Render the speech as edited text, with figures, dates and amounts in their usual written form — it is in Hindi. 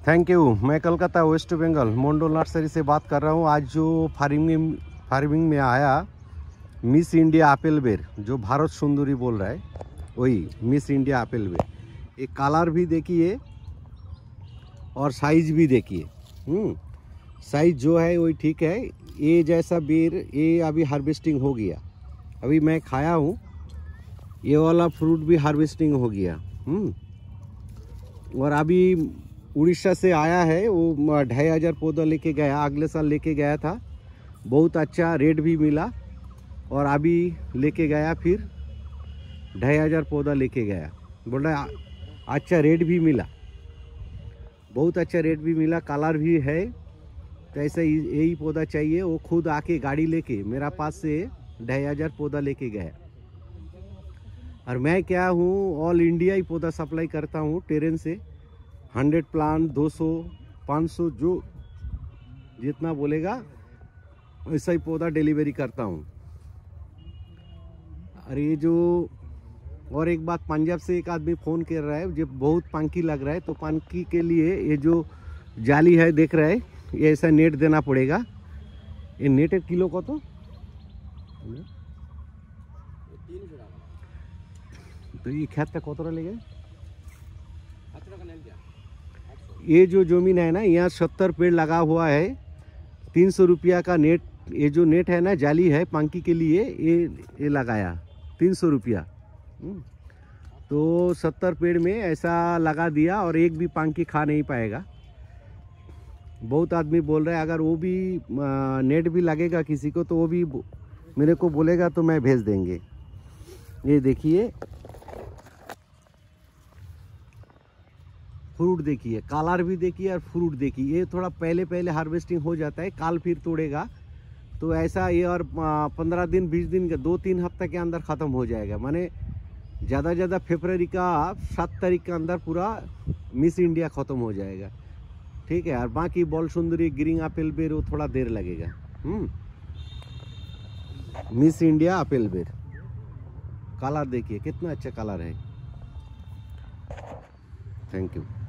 Thank you. मैं कलकत्ता वेस्ट बंगाल मंडल नर्सरी से बात कर रहा हूँ। आज जो फार्मिंग में आया मिस इंडिया एप्पल बेर, जो भारत सुंदरी बोल रहा है, वही मिस इंडिया एप्पल बेर। ये कलर भी देखिए और साइज भी देखिए। साइज जो है वही ठीक है। ये जैसा बेर ये अभी हार्वेस्टिंग हो गया, अभी मैं खाया हूँ। ये वाला फ्रूट भी हार्वेस्टिंग हो गया। और अभी उड़ीसा से आया है, वो 2500 पौधा लेके गया, अगले साल लेके गया था। बहुत अच्छा रेट भी मिला और अभी लेके गया फिर 2500 पौधा लेके गया। बोल रहा अच्छा रेट भी मिला, बहुत अच्छा रेट भी मिला, कलर भी है। तो ऐसा यही पौधा चाहिए। वो खुद आके गाड़ी लेके मेरा पास से 2500 पौधा लेके गया। और मैं क्या हूँ, ऑल इंडिया ही पौधा सप्लाई करता हूँ टेरेन से। 100 प्लांट 200 500 जो जितना बोलेगा वैसा ही पौधा डिलीवरी करता हूँ। और ये जो और एक बात, पंजाब से एक आदमी फ़ोन कर रहा है, जो बहुत पंखी लग रहा है, तो पंखी के लिए ये जो जाली है देख रहा है, ये ऐसा नेट देना पड़ेगा। ये नेट एक किलो को तो ये खेत का कतरा लेगा। ये जो जमीन है ना, यहाँ 70 पेड़ लगा हुआ है। 300 रुपया का नेट, ये जो नेट है ना, जाली है पंखी के लिए, ये लगाया 300 रुपया। तो 70 पेड़ में ऐसा लगा दिया और एक भी पंखी खा नहीं पाएगा। बहुत आदमी बोल रहे हैं अगर वो भी नेट भी लगेगा किसी को तो वो भी मेरे को बोलेगा तो मैं भेज देंगे। ये देखिए फ्रूट देखिए, कलर भी देखिए और फ्रूट देखिए। ये थोड़ा पहले हार्वेस्टिंग हो जाता है, काल फिर तोड़ेगा तो ऐसा ये। और 15 दिन 20 दिन का 2-3 हफ्ते के अंदर ख़त्म हो जाएगा। माने ज़्यादा फरवरी का 7 तारीख के अंदर पूरा मिस इंडिया ख़त्म हो जाएगा। ठीक है। और बाकी बॉल सुंदरी ग्रीन एप्पल बेर वो थोड़ा देर लगेगा। मिस इंडिया एप्पल बेर, कलर देखिए कितना अच्छा कलर है। Thank you.